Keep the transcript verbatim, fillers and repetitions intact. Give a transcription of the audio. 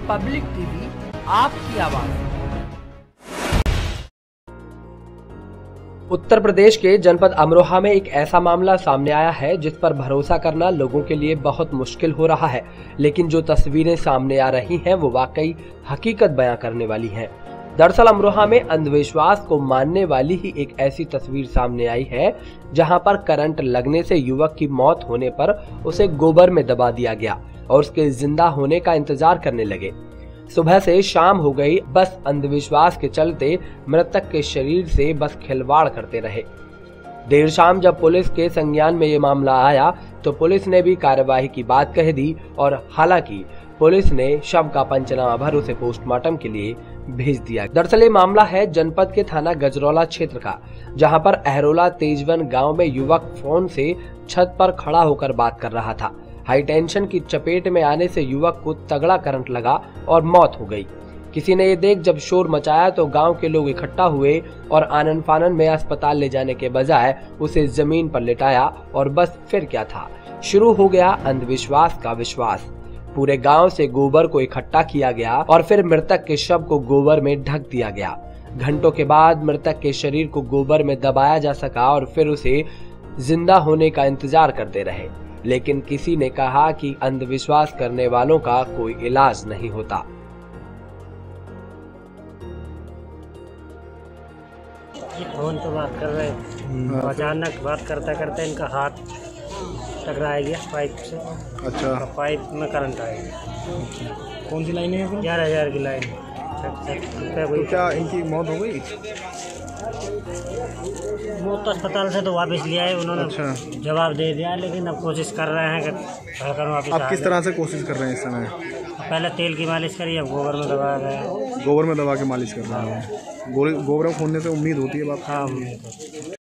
Public TV, आपकी आवाज। उत्तर प्रदेश के जनपद अमरोहा में एक ऐसा मामला सामने आया है जिस पर भरोसा करना लोगों के लिए बहुत मुश्किल हो रहा है, लेकिन जो तस्वीरें सामने आ रही हैं वो वाकई हकीकत बयां करने वाली हैं। दरअसल अमरोहा में अंधविश्वास को मानने वाली ही एक ऐसी तस्वीर सामने आई है जहां पर करंट लगने से युवक की मौत होने पर उसे गोबर में दबा दिया गया और उसके जिंदा होने का इंतजार करने लगे। सुबह से शाम हो गई, बस अंधविश्वास के चलते मृतक के शरीर से बस खिलवाड़ करते रहे। देर शाम जब पुलिस के संज्ञान में ये मामला आया तो पुलिस ने भी कार्यवाही की बात कह दी और हालांकि पुलिस ने शव का पंचनामा भर उसे पोस्टमार्टम के लिए भेज दिया। दरअसल ये मामला है जनपद के थाना गजरौला क्षेत्र का, जहां पर अहरोला तेजवन गांव में युवक फोन से छत पर खड़ा होकर बात कर रहा था। हाई टेंशन की चपेट में आने से युवक को तगड़ा करंट लगा और मौत हो गई। किसी ने ये देख जब शोर मचाया तो गांव के लोग इकट्ठा हुए और आनन फानन में अस्पताल ले जाने के बजाय उसे जमीन पर लिटाया और बस फिर क्या था, शुरू हो गया अंधविश्वास का विश्वास। पूरे गांव से गोबर को इकट्ठा किया गया और फिर मृतक के शव को गोबर में ढक दिया गया। घंटों के बाद मृतक के शरीर को गोबर में दबाया जा सका और फिर उसे जिंदा होने का इंतजार करते रहे, लेकिन किसी ने कहा कि अंधविश्वास करने वालों का कोई इलाज नहीं होता। फोन पे बात कर रहे हैं, अचानक बात करते करते इनका हाथ टकराया गया पाइप से। अच्छा। पाइप में करंट आया। कौन सी लाइन है? ग्यारह हजार की लाइन। तो क्या इनकी मौत हो गई? वो तो अस्पताल से तो वापस लिया है उन्होंने। अच्छा। जवाब दे दिया, लेकिन अब कोशिश कर रहे हैं कि वापस। आप किस तरह से कोशिश कर रहे हैं इस समय? पहले तेल की मालिश करी, अब गोबर में दबाया गया। गोबर में दबा के मालिश कर रहे हैं। गोबर में खोदने से उम्मीद होती है बात? हाँ, उम्मीद होती है।